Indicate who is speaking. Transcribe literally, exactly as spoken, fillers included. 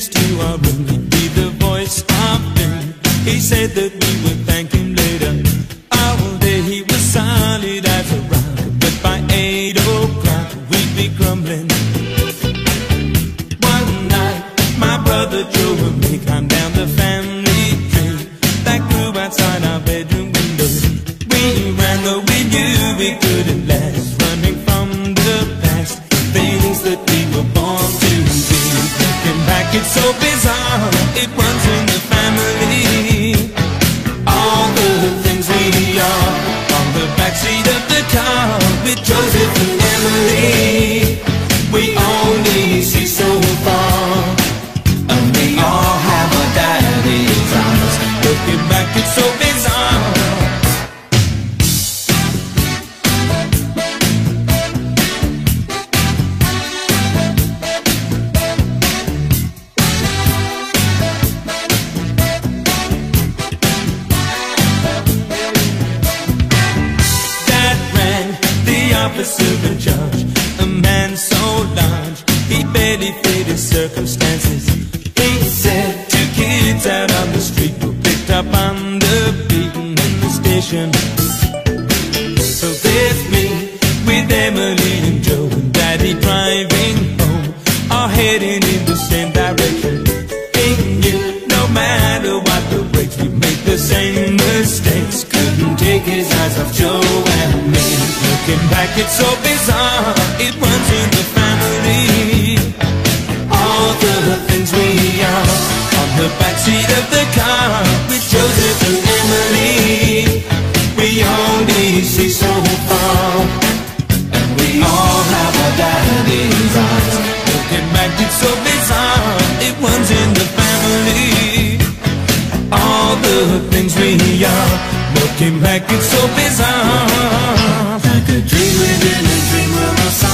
Speaker 1: visitors to our room, he'd be the voice of doom. He said that we would thank him later. All day he was solid as a rock, but by eight o'clock we'd be grumbling. One night my brother Joe and me climbed down the family tree that grew outside our bedroom window. We ran though we knew we couldn't last, running from the past, things that we were born to be. Looking back, it's so bizarre, it runs in the family. All the things we are on the backseat of the car with Joseph and Emily. We only see so far, and we all have our daddy's eyes. Looking back, it's so bizarre. Officer in charge, a man so large he barely fit his circumstances. He said two kids out on the street were picked up on the beat in the station. So there's me with Emily and Joe and Daddy driving home, all heading in the same direction. He knew no matter what the brakes, we make the same mistakes. Couldn't take his eyes off Joe and me. Looking back, it's so bizarre, it runs in the family. All the things we are on the backseat of the car with Joseph and Emily. We only see so far, and we all have our daddy's eyes. Looking back, it's so bizarre, it runs in the family. All the things we are, looking back, it's so bizarre. Like a dream within a dream, where our